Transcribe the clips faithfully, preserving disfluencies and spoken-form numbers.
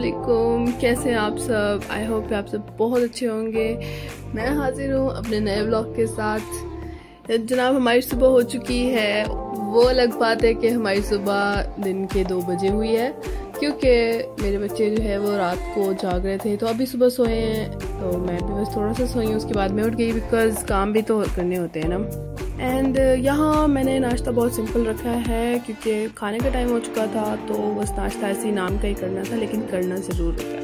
अस्सलामुअलैकुम, कैसे हैं आप सब। आई होप आप सब बहुत अच्छे होंगे। मैं हाजिर हूँ अपने नए व्लॉग के साथ। जनाब, हमारी सुबह हो चुकी है। वो अलग बात है कि हमारी सुबह दिन के दो बजे हुई है, क्योंकि मेरे बच्चे जो है वो रात को जाग रहे थे, तो अभी सुबह सोए हैं। तो मैं भी बस थोड़ा सा सोई हूँ, उसके बाद मैं उठ गई, बिकॉज काम भी तो करने होते हैं ना। एंड यहाँ मैंने नाश्ता बहुत सिंपल रखा है, क्योंकि खाने का टाइम हो चुका था, तो बस नाश्ता ऐसे ही नाम का ही करना था, लेकिन करना ज़रूर होता है,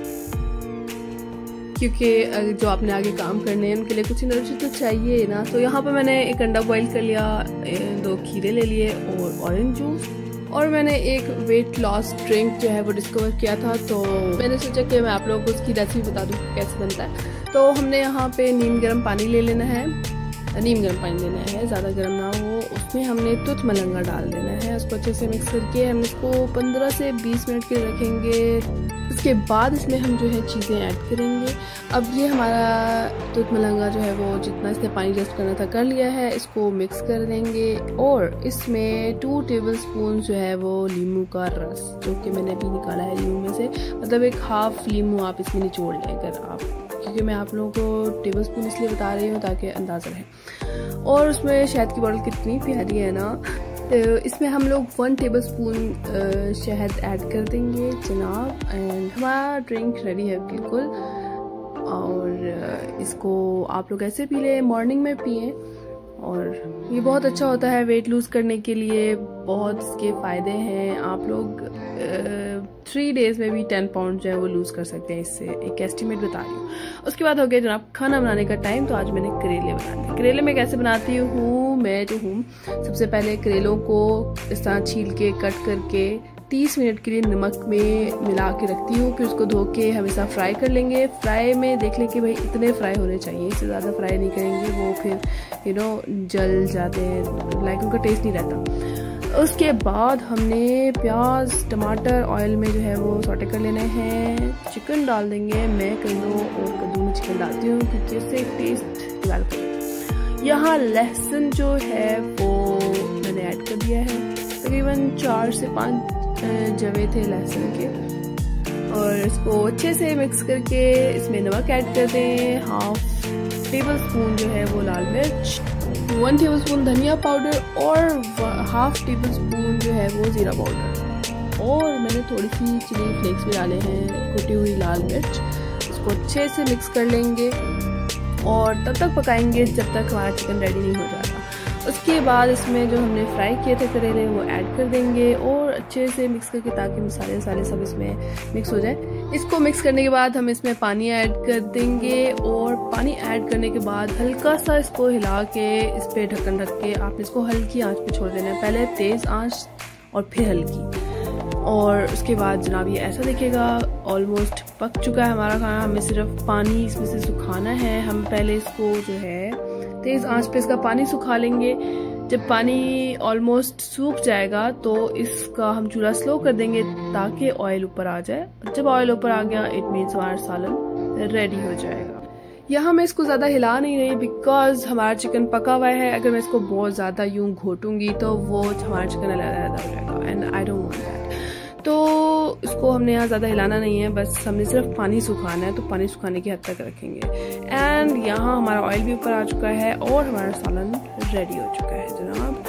क्योंकि जो आपने आगे काम करने हैं उनके लिए कुछ एनर्जी तो चाहिए ना। तो यहाँ पर मैंने एक अंडा बॉईल कर लिया, दो खीरे ले लिए और ऑरेंज जूस, और मैंने एक वेट लॉस ड्रिंक जो है वो डिस्कवर किया था, तो मैंने सोचा कि मैं आप लोगों को उसकी रेसिपी बता दूँ कैसे बनता है। तो हमने यहाँ पे नीम गर्म पानी ले लेना है, नीम गर्म पानी लेना है, ज़्यादा गर्म ना हो। उसमें हमने तुत मलंगा डाल देना है, उसको अच्छे से मिक्स करके हम इसको पंद्रह से बीस मिनट के लिए रखेंगे। उसके बाद इसमें हम जो है चीज़ें ऐड करेंगे। अब ये हमारा तुत मलंगा जो है वो जितना इसने पानी जस्ट करना था कर लिया है, इसको मिक्स कर देंगे। और इसमें टू टेबल स्पून जो है वो लीमू का रस, जो कि मैंने अभी निकाला है लीमू में से, मतलब एक हाफ लीमू आप इसमें निचोड़ लें अगर आप, क्योंकि मैं आप लोगों को टेबल स्पून इसलिए बता रही हूँ ताकि अंदाज़ा रहे। और उसमें शहद की बोतल कितनी प्यारी है ना। तो इसमें हम लोग वन टेबल स्पून शहद ऐड कर देंगे जनाब, एंड हमारा ड्रिंक रेडी है बिल्कुल। और इसको आप लोग ऐसे पी लें, मॉर्निंग में पिएं, और ये बहुत अच्छा होता है वेट लूज़ करने के लिए, बहुत इसके फ़ायदे हैं। आप लोग थ्री डेज़ में भी टेन पाउंड जो है वो लूज़ कर सकते हैं, इससे एक एस्टिमेट बता रही हूँ। उसके बाद हो गया जनाब खाना बनाने का टाइम। तो आज मैंने करेले बनाए। करेले मैं कैसे बनाती हूँ, मैं जो हूँ सबसे पहले करेलों को इस तरह छील के कट करके तीस मिनट के लिए नमक में मिला के रखती हूँ, फिर उसको धो के हमेशा फ्राई कर लेंगे। फ्राई में देख लें कि भाई इतने फ्राई होने चाहिए, इससे ज़्यादा फ्राई नहीं करेंगे, वो फिर यू नो जल जाते हैं, लाइक उनका टेस्ट नहीं रहता। उसके बाद हमने प्याज टमाटर ऑयल में जो है वो सॉटे कर लेने हैं। चिकन डाल देंगे, मैं किलो और कद्दू में चिकन डालती हूँ, क्योंकि उससे टेस्ट डेवलप करें। यहाँ लहसुन जो है वो मैंने ऐड कर दिया है, तकरीबन चार से पाँच जवे थे लहसुन के, और इसको अच्छे से मिक्स करके इसमें नमक ऐड कर दें, हाफ टेबल स्पून जो है वो लाल मिर्च, वन टेबल स्पून धनिया पाउडर, और हाफ टेबल स्पून जो है वो जीरा पाउडर, और मैंने थोड़ी सी चिली फ्लेक्स भी डाले हैं, कुटी हुई लाल मिर्च। इसको अच्छे से मिक्स कर लेंगे और तब तक पकाएंगे जब तक हमारा चिकन रेडी नहीं हो जाता। उसके बाद इसमें जो हमने फ्राई किए थे करेले वो ऐड कर देंगे, और अच्छे से मिक्स करके, ताकि मसाले वसाले सब इसमें मिक्स हो जाए। इसको मिक्स करने के बाद हम इसमें पानी ऐड कर देंगे, और पानी ऐड करने के बाद हल्का सा इसको हिला के इस पर ढक्कन रख के आपने इसको हल्की आंच पे छोड़ देना है, पहले तेज़ आंच और फिर हल्की। और उसके बाद जनाब ये ऐसा दिखेगा, ऑलमोस्ट पक चुका है हमारा खाना। हमें सिर्फ पानी इसमें से सुखाना है। हम पहले इसको जो है तेज़ आंच पे इसका पानी सुखा लेंगे। जब पानी ऑलमोस्ट सूख जाएगा तो इसका हम चूल्हा स्लो कर देंगे, ताकि ऑयल ऊपर आ जाए। जब ऑयल ऊपर आ गया, इट मीन्स हमारा सालन रेडी हो जाएगा। यहाँ मैं इसको ज़्यादा हिला नहीं रही, बिकॉज हमारा चिकन पका हुआ है। अगर मैं इसको बहुत ज़्यादा यूँ घोटूंगी तो वो हमारा चिकन अलग-अलग हो जाएगा, and I don't want that. तो इसको हमने यहाँ ज़्यादा हिलाना नहीं है, बस हमने सिर्फ पानी सुखाना है, तो पानी सुखाने की हद तक रखेंगे। एंड यहाँ हमारा ऑयल भी ऊपर आ चुका है, और हमारा सालन रेडी हो चुका है जनाब।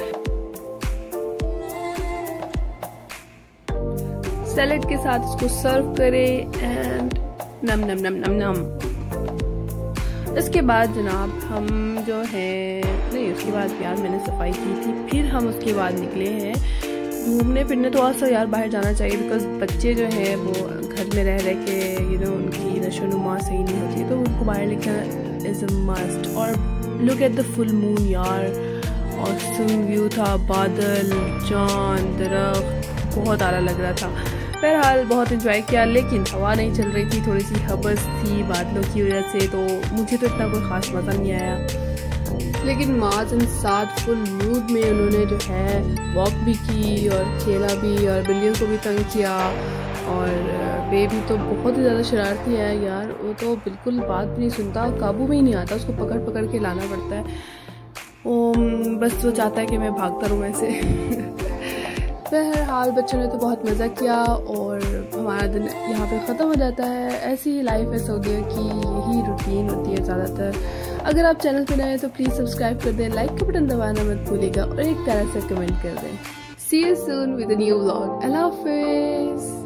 सैलेड के साथ इसको सर्व करें, एंड नम नम नम नम नम। इसके बाद जनाब हम जो है नहीं उसके बाद प्याज मैंने सफाई की थी, फिर हम उसके बाद निकले हैं घूमने फिरने। तो आज यार बाहर जाना चाहिए, बिकॉज बच्चे जो हैं वो घर में रह रह के यू नो उनकी नशोनुमा सही नहीं होती, तो उनको बाहर लेकर इज़ अ मस्ट। और look at the full moon यार, और सुन व्यू था, बादल, चांद, दरख्त, बहुत आला लग रहा था। बहरहाल बहुत इंजॉय किया, लेकिन हवा नहीं चल रही थी, थोड़ी सी हबस थी बादलों की वजह से, तो मुझे तो इतना कोई ख़ास मज़ा नहीं आया। लेकिन माज एंड साथ फुल मूड में उन्होंने जो है वॉक भी की और खेला भी, और बिल्लियों को भी तंग किया। और बेबी तो बहुत ही ज़्यादा शरारती है यार, वो तो बिल्कुल बात भी नहीं सुनता, काबू में ही नहीं आता, उसको पकड़ पकड़ के लाना पड़ता है। वो बस वो चाहता है कि मैं भागता रहूँ ऐसे। बहरहाल बच्चों ने तो बहुत मज़ा किया और हमारा दिन यहाँ पे ख़त्म हो जाता है। ऐसी ही लाइफ है सऊदीया की, यही रूटीन होती है ज़्यादातर। अगर आप चैनल पर नए हैं तो प्लीज़ सब्सक्राइब कर दें, लाइक का बटन दबाना मत भूलिएगा और एक तरह से कमेंट कर दें। See you soon with a new vlog. अल्लाह हाफिज़।